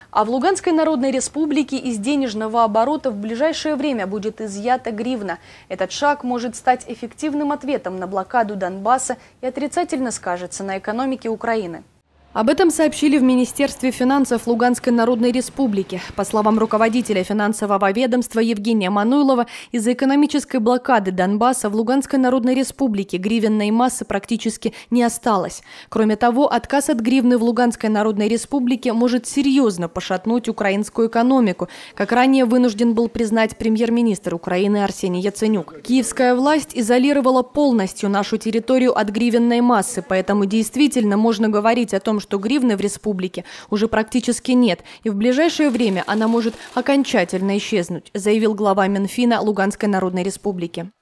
А в Луганской Народной Республике из денежного оборота в ближайшее время будет изъята гривна. Этот шаг может стать эффективным ответом на блокаду Донбасса и отрицательно скажется на экономике Украины. Об этом сообщили в Министерстве финансов Луганской Народной Республики. По словам руководителя финансового ведомства Евгения Мануйлова, из-за экономической блокады Донбасса в Луганской Народной Республике гривенной массы практически не осталось. Кроме того, отказ от гривны в Луганской Народной Республике может серьезно пошатнуть украинскую экономику, как ранее вынужден был признать премьер-министр Украины Арсений Яценюк. Киевская власть изолировала полностью нашу территорию от гривенной массы, поэтому действительно можно говорить о том, что гривны в республике уже практически нет, и в ближайшее время она может окончательно исчезнуть, заявил глава Минфина Луганской Народной Республики.